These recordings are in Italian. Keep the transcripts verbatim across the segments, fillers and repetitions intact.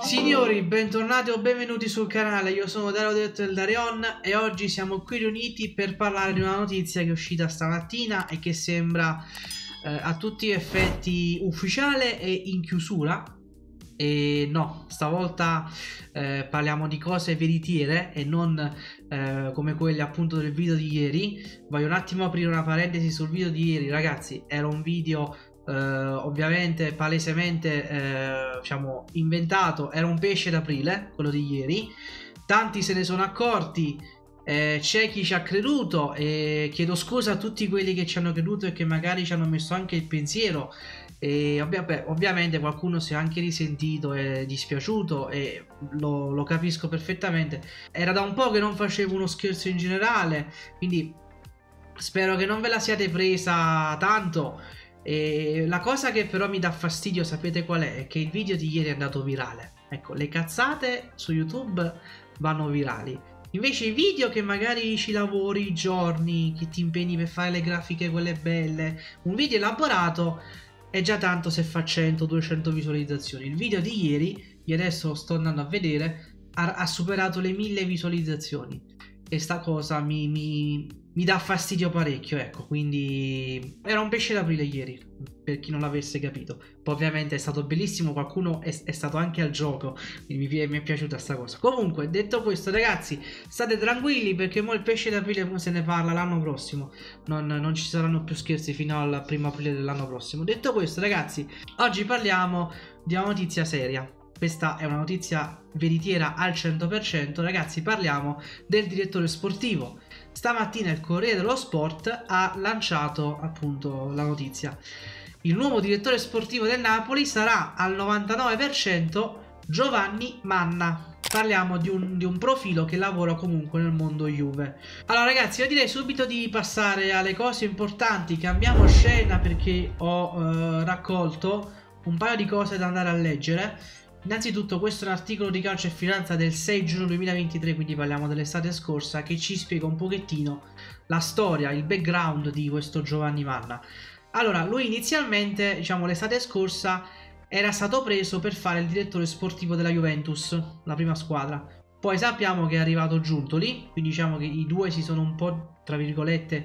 Signori, bentornati o benvenuti sul canale, io sono Dario Detto del Darion e oggi siamo qui riuniti per parlare di una notizia che è uscita stamattina e che sembra eh, a tutti gli effetti ufficiale e in chiusura. E no, stavolta eh, parliamo di cose veritiere e non eh, come quelle appunto del video di ieri. Voglio un attimo aprire una parentesi sul video di ieri, ragazzi. Era un video eh, ovviamente palesemente eh, diciamo inventato, era un pesce d'aprile quello di ieri. Tanti se ne sono accorti, eh, c'è chi ci ha creduto e chiedo scusa a tutti quelli che ci hanno creduto e che magari ci hanno messo anche il pensiero. E ovvia beh, ovviamente qualcuno si è anche risentito e dispiaciuto e lo, lo capisco perfettamente. Era da un po' che non facevo uno scherzo in generale, quindi spero che non ve la siate presa tanto. E la cosa che però mi dà fastidio, sapete qual è? È che il video di ieri è andato virale. Ecco, le cazzate su YouTube vanno virali. Invece i video che magari ci lavori i giorni, che ti impegni per fare le grafiche quelle belle, un video elaborato, è già tanto se fa cento duecento visualizzazioni. Il video di ieri, io adesso sto andando a vedere, ha, ha superato le mille visualizzazioni e sta cosa mi, mi, mi dà fastidio parecchio, ecco. Quindi era un pesce d'aprile ieri, per chi non l'avesse capito. Poi ovviamente è stato bellissimo, qualcuno è, è stato anche al gioco, quindi mi, mi è piaciuta sta cosa. Comunque, detto questo, ragazzi, state tranquilli perché mo il pesce d'aprile se ne parla l'anno prossimo. Non, non ci saranno più scherzi fino al primo aprile dell'anno prossimo. Detto questo, ragazzi, oggi parliamo di una notizia seria. Questa è una notizia veritiera al cento per cento, ragazzi. Parliamo del direttore sportivo. Stamattina il Corriere dello Sport ha lanciato appunto la notizia. Il nuovo direttore sportivo del Napoli sarà al novantanove per cento Giovanni Manna. Parliamo di un, di un profilo che lavora comunque nel mondo Juve. Allora ragazzi, io direi subito di passare alle cose importanti. Cambiamo scena perché ho eh, raccolto un paio di cose da andare a leggere. Innanzitutto questo è un articolo di Calcio e Finanza del sei giugno duemilaventitré, quindi parliamo dell'estate scorsa, che ci spiega un pochettino la storia, il background di questo Giovanni Manna. Allora, lui inizialmente, diciamo, l'estate scorsa era stato preso per fare il direttore sportivo della Juventus, la prima squadra. Poi sappiamo che è arrivato Giuntoli, quindi diciamo che i due si sono un po', tra virgolette,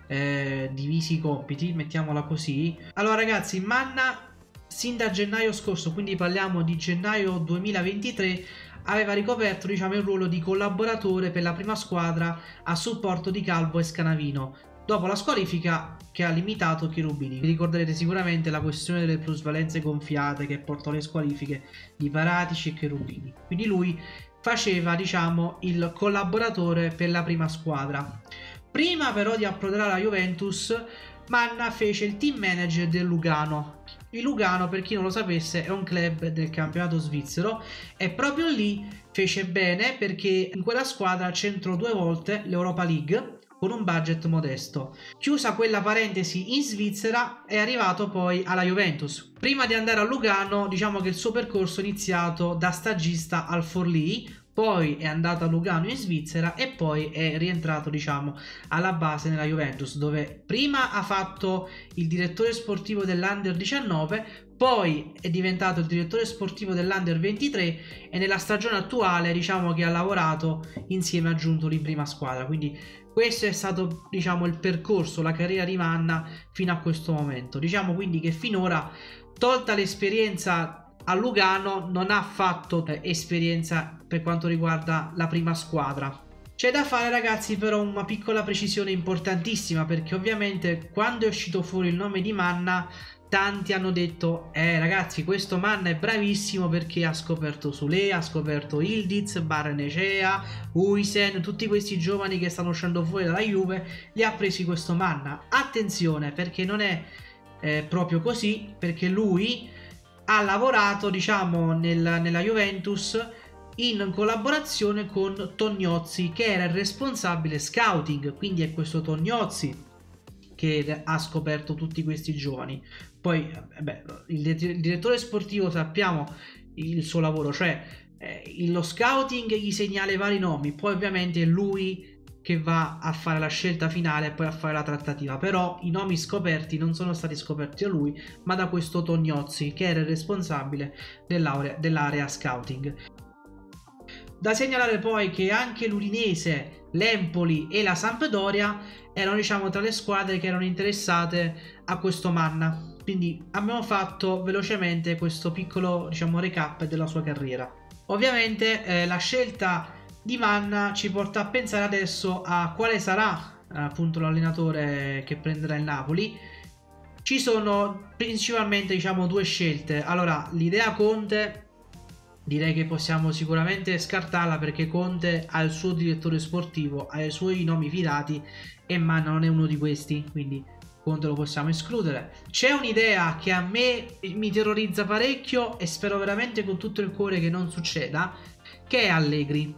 eh, divisi i compiti, mettiamola così. Allora ragazzi, Manna sin da gennaio scorso, quindi parliamo di gennaio duemilaventitré, aveva ricoperto, diciamo, il ruolo di collaboratore per la prima squadra a supporto di Calvo e Scanavino, dopo la squalifica che ha limitato Cherubini. Vi ricorderete sicuramente la questione delle plusvalenze gonfiate che portò alle squalifiche di Paratici e Cherubini. Quindi lui faceva, diciamo, il collaboratore per la prima squadra. Prima però di approdare alla Juventus, Manna fece il team manager del Lugano. Il Lugano, per chi non lo sapesse, è un club del campionato svizzero e proprio lì fece bene perché in quella squadra centrò due volte l'Europa League con un budget modesto. Chiusa quella parentesi in Svizzera, è arrivato poi alla Juventus. Prima di andare a Lugano, diciamo che il suo percorso è iniziato da stagista al Forlì, poi è andato a Lugano in Svizzera e poi è rientrato, diciamo, alla base nella Juventus, dove prima ha fatto il direttore sportivo dell'Under diciannove, poi è diventato il direttore sportivo dell'Under ventitré e nella stagione attuale, diciamo, che ha lavorato insieme a Giuntoli in prima squadra. Quindi questo è stato, diciamo, il percorso, la carriera di Manna fino a questo momento. Diciamo quindi che finora, tolta l'esperienza a Lugano, non ha fatto eh, esperienza per quanto riguarda la prima squadra. C'è da fare, ragazzi, però una piccola precisione importantissima, perché ovviamente quando è uscito fuori il nome di Manna, tanti hanno detto eh ragazzi, questo Manna è bravissimo perché ha scoperto Sule, ha scoperto Ildiz, Barnecea, Huijsen, tutti questi giovani che stanno uscendo fuori dalla Juve, li ha presi questo Manna. Attenzione, perché non è eh, proprio così, perché lui ha lavorato, diciamo, nel, nella Juventus in collaborazione con Tognozzi, che era il responsabile scouting, quindi è questo Tognozzi che ha scoperto tutti questi giovani. Poi beh, il, il direttore sportivo sappiamo il suo lavoro, cioè eh, lo scouting gli segnala i vari nomi, poi ovviamente lui che va a fare la scelta finale e poi a fare la trattativa. Però i nomi scoperti non sono stati scoperti da lui, ma da questo Tognozzi, che era il responsabile dell'area scouting. Da segnalare poi che anche l'Udinese, l'Empoli e la Sampdoria erano, diciamo, tra le squadre che erano interessate a questo Manna. Quindi abbiamo fatto velocemente questo piccolo, diciamo, recap della sua carriera. Ovviamente eh, la scelta di Manna ci porta a pensare adesso a quale sarà appunto l'allenatore che prenderà il Napoli. Ci sono principalmente, diciamo, due scelte. Allora, l'idea Conte direi che possiamo sicuramente scartarla, perché Conte ha il suo direttore sportivo, ha i suoi nomi fidati e Manna non è uno di questi, quindi Conte lo possiamo escludere. C'è un'idea che a me mi terrorizza parecchio e spero veramente con tutto il cuore che non succeda, che è Allegri.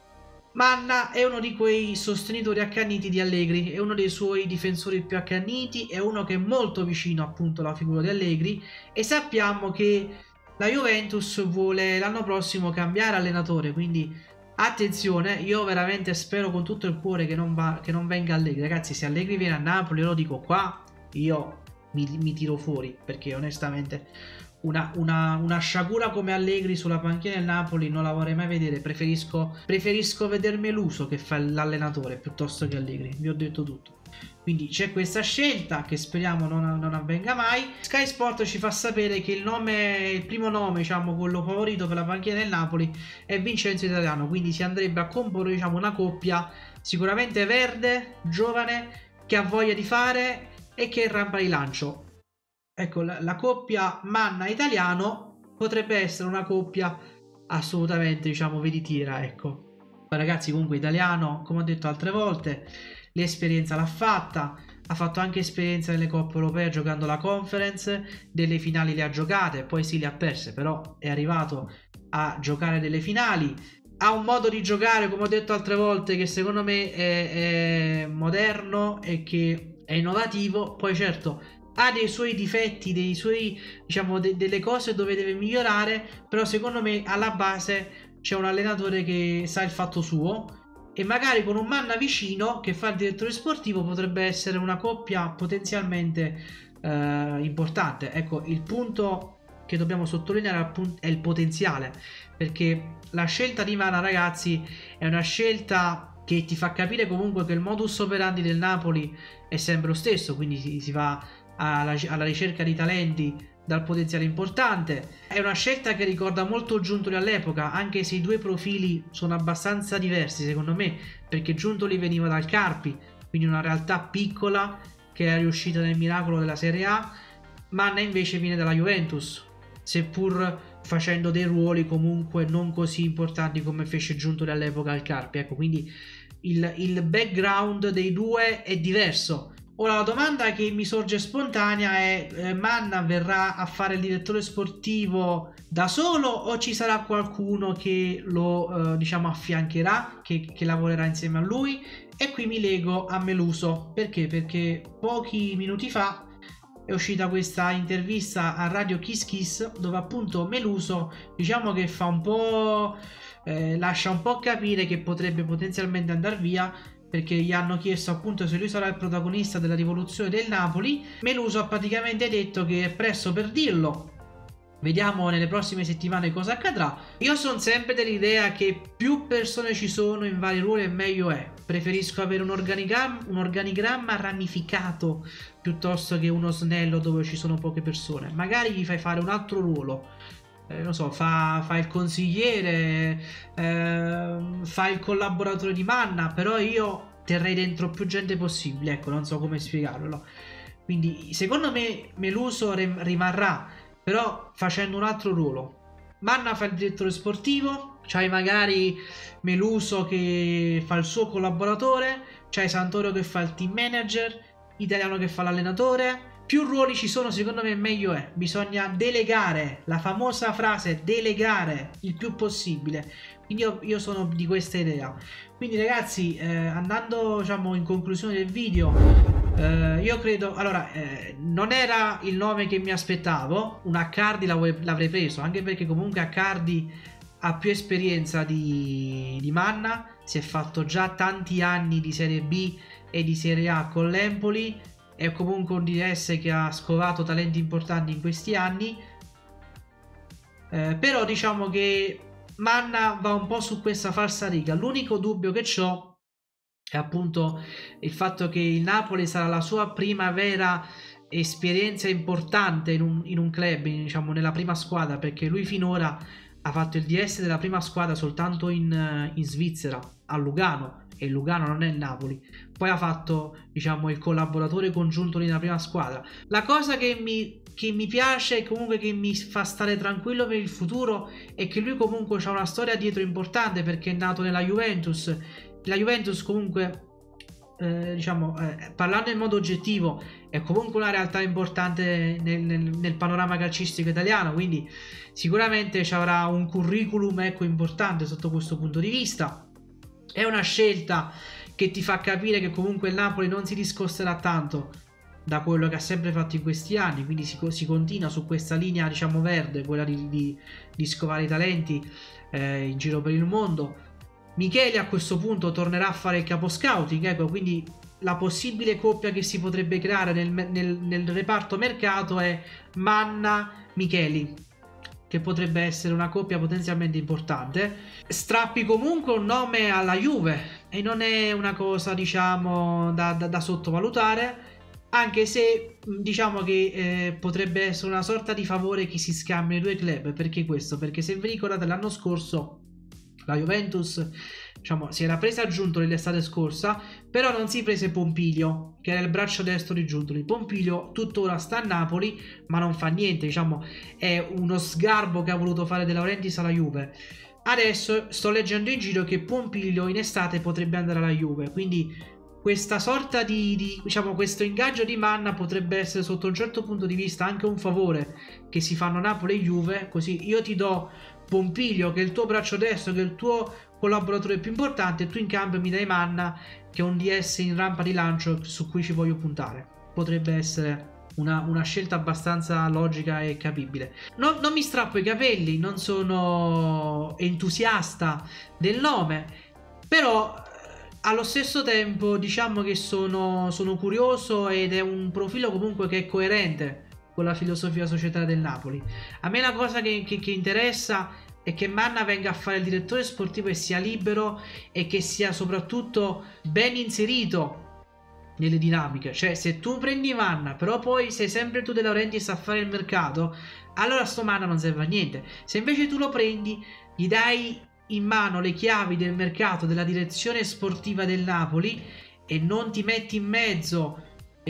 Manna è uno di quei sostenitori accaniti di Allegri, è uno dei suoi difensori più accaniti, è uno che è molto vicino appunto alla figura di Allegri, e sappiamo che la Juventus vuole l'anno prossimo cambiare allenatore, quindi attenzione. Io veramente spero con tutto il cuore che non, va, che non venga Allegri. Ragazzi, se Allegri viene a Napoli, io lo dico qua, io mi, mi tiro fuori, perché onestamente una, una, una sciagura come Allegri sulla panchina del Napoli non la vorrei mai vedere. Preferisco, preferisco veder Meluso che fa l'allenatore piuttosto che Allegri, vi ho detto tutto. Quindi c'è questa scelta che speriamo non, non avvenga mai. Sky Sport ci fa sapere che il nome, il primo nome, diciamo, quello favorito per la panchina del Napoli è Vincenzo Italiano, quindi si andrebbe a comporre, diciamo, una coppia sicuramente verde, giovane, che ha voglia di fare e che è in rampa di lancio. Ecco, la, la coppia Manna-Italiano potrebbe essere una coppia assolutamente, diciamo, veritiera, ecco. Ma ragazzi, comunque Italiano, come ho detto altre volte, l'esperienza l'ha fatta, ha fatto anche esperienza nelle coppe europee giocando la Conference, delle finali le ha giocate, poi sì le ha perse, però è arrivato a giocare delle finali. Ha un modo di giocare, come ho detto altre volte, che secondo me è, è moderno e che è innovativo. Poi certo ha dei suoi difetti, dei suoi, diciamo, de delle cose dove deve migliorare, però secondo me alla base c'è un allenatore che sa il fatto suo, e magari con un Manna vicino che fa il direttore sportivo potrebbe essere una coppia potenzialmente eh, importante. Ecco, il punto che dobbiamo sottolineare è il potenziale, perché la scelta di Manna, ragazzi, è una scelta che ti fa capire comunque che il modus operandi del Napoli è sempre lo stesso, quindi si, si va alla, alla ricerca di talenti dal potenziale importante. È una scelta che ricorda molto Giuntoli all'epoca, anche se i due profili sono abbastanza diversi secondo me, perché Giuntoli veniva dal Carpi, quindi una realtà piccola che era riuscita nel miracolo della Serie A. Manna invece viene dalla Juventus, seppur facendo dei ruoli comunque non così importanti come fece Giuntoli all'epoca al Carpi. Ecco, quindi il, il background dei due è diverso. Ora la domanda che mi sorge spontanea è: eh, Manna verrà a fare il direttore sportivo da solo o ci sarà qualcuno che lo eh, diciamo affiancherà, che, che lavorerà insieme a lui? E qui mi lego a Meluso. Perché? Perché pochi minuti fa è uscita questa intervista a Radio Kiss Kiss, dove appunto Meluso, diciamo che fa un po' eh, lascia un po' capire che potrebbe potenzialmente andare via, perché gli hanno chiesto appunto se lui sarà il protagonista della rivoluzione del Napoli. Meluso ha praticamente detto che è presto per dirlo, vediamo nelle prossime settimane cosa accadrà. Io sono sempre dell'idea che più persone ci sono in vari ruoli e meglio è. Preferisco avere un organigramma, un organigramma ramificato piuttosto che uno snello dove ci sono poche persone. Magari gli fai fare un altro ruolo, Eh, non so, fa, fa il consigliere, eh, fa il collaboratore di Manna, però io terrei dentro più gente possibile, ecco, non so come spiegarlo. Quindi secondo me Meluso rimarrà, però facendo un altro ruolo. Manna fa il direttore sportivo, c'hai magari Meluso che fa il suo collaboratore, c'hai Santoro che fa il team manager, Italiano che fa l'allenatore. Più ruoli ci sono, secondo me meglio è. Bisogna delegare, la famosa frase delegare il più possibile. Quindi io, io sono di questa idea. Quindi ragazzi, eh, andando diciamo in conclusione del video, eh, io credo, allora, eh, non era il nome che mi aspettavo. Un Accardi l'avrei preso, anche perché comunque Accardi ha più esperienza di, di Manna, si è fatto già tanti anni di Serie B e di Serie A con l'Empoli, è comunque un D S che ha scovato talenti importanti in questi anni, eh, però diciamo che Manna va un po' su questa falsariga. L'unico dubbio che ho è appunto il fatto che il Napoli sarà la sua prima vera esperienza importante in un, in un club, in, diciamo nella prima squadra, perché lui finora ha fatto il D S della prima squadra soltanto in, in Svizzera, a Lugano, e Lugano non è il Napoli. Poi ha fatto, diciamo, il collaboratore congiunto nella prima squadra. La cosa che mi, che mi piace e comunque che mi fa stare tranquillo per il futuro è che lui comunque ha una storia dietro importante, perché è nato nella Juventus. La Juventus comunque, eh, diciamo, eh, parlando in modo oggettivo, è comunque una realtà importante nel, nel, nel panorama calcistico italiano, quindi sicuramente ci avrà un curriculum, ecco, importante sotto questo punto di vista. È una scelta che ti fa capire che comunque il Napoli non si discosterà tanto da quello che ha sempre fatto in questi anni, quindi si, si continua su questa linea, diciamo, verde, quella di, di, di scovare i talenti eh, in giro per il mondo. Micheli a questo punto tornerà a fare il capo scouting, ecco, quindi la possibile coppia che si potrebbe creare nel, nel, nel reparto mercato è Manna-Micheli, che potrebbe essere una coppia potenzialmente importante. Strappi comunque un nome alla Juve e non è una cosa, diciamo, da, da, da sottovalutare, anche se diciamo che eh, potrebbe essere una sorta di favore che si scambiano i due club. Perché questo? Perché se vi ricordate l'anno scorso la Juventus, diciamo, si era presa Giuntoli l'estate scorsa, però non si prese Pompilio, che era il braccio destro di Giuntoli. Pompilio tuttora sta a Napoli, ma non fa niente, diciamo, è uno sgarbo che ha voluto fare De Laurentiis alla Juve. Adesso sto leggendo in giro che Pompilio in estate potrebbe andare alla Juve, quindi questa sorta di, di diciamo, questo ingaggio di Manna potrebbe essere sotto un certo punto di vista anche un favore che si fanno Napoli e Juve, così io ti do Pompilio, che è il tuo braccio destro, che è il tuo collaboratore più importante, e tu in cambio mi dai Manna, che è un D S in rampa di lancio su cui ci voglio puntare. Potrebbe essere una, una scelta abbastanza logica e capibile. Non, non mi strappo i capelli, non sono entusiasta del nome, però allo stesso tempo diciamo che sono, sono curioso, ed è un profilo comunque che è coerente con la filosofia societaria del Napoli. A me la cosa che, che, che interessa è che Manna venga a fare il direttore sportivo e sia libero, e che sia soprattutto ben inserito nelle dinamiche. Cioè, se tu prendi Manna però poi sei sempre tu De Laurentiis a fare il mercato, allora sto Manna non serve a niente. Se invece tu lo prendi, gli dai in mano le chiavi del mercato, della direzione sportiva del Napoli, e non ti metti in mezzo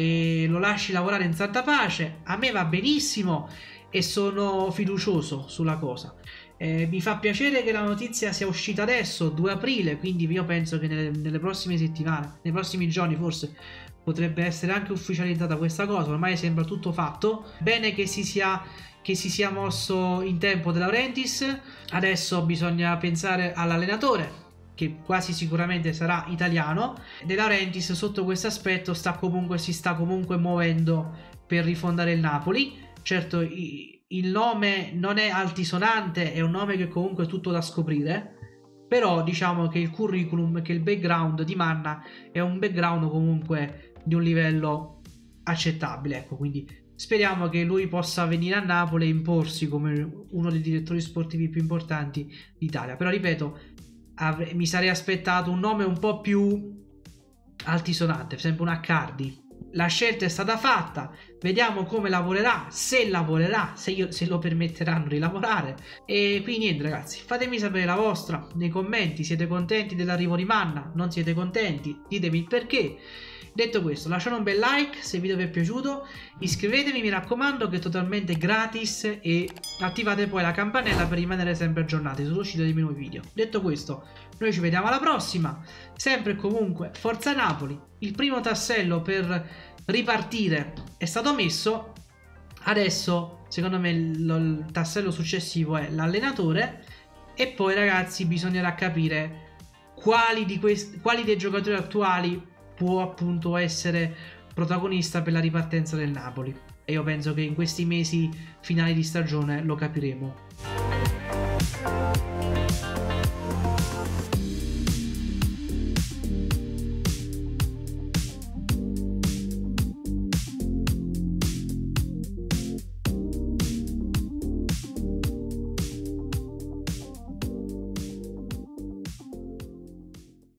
e lo lasci lavorare in santa pace, a me va benissimo e sono fiducioso sulla cosa. Eh, mi fa piacere che la notizia sia uscita adesso, due aprile, quindi io penso che nelle, nelle prossime settimane, nei prossimi giorni forse, potrebbe essere anche ufficializzata questa cosa. Ormai sembra tutto fatto. Bene che si sia, che si sia mosso in tempo De Laurentiis. Adesso bisogna pensare all'allenatore, che quasi sicuramente sarà italiano. De Laurentiis sotto questo aspetto sta comunque, si sta comunque muovendo per rifondare il Napoli. Certo, il nome non è altisonante, è un nome che comunque è tutto da scoprire, però diciamo che il curriculum, che il background di Manna è un background comunque di un livello accettabile, ecco. Quindi speriamo che lui possa venire a Napoli e imporsi come uno dei direttori sportivi più importanti d'Italia. Però ripeto, mi sarei aspettato un nome un po' più altisonante, per esempio un Accardi. La scelta è stata fatta, vediamo come lavorerà, se lavorerà, se, io, se lo permetteranno di lavorare. E quindi niente ragazzi, fatemi sapere la vostra nei commenti. Siete contenti dell'arrivo di Manna? Non siete contenti? Ditemi il perché. Detto questo, lasciate un bel like se il video vi è piaciuto, iscrivetevi mi raccomando, che è totalmente gratis, e attivate poi la campanella per rimanere sempre aggiornati sull'uscita dei miei nuovi video. Detto questo, noi ci vediamo alla prossima, sempre e comunque Forza Napoli. Il primo tassello per ripartire è stato messo, adesso secondo me il, il tassello successivo è l'allenatore, e poi ragazzi bisognerà capire quali, di questi, quali dei giocatori attuali può appunto essere protagonista per la ripartenza del Napoli, e io penso che in questi mesi finali di stagione lo capiremo. ciao.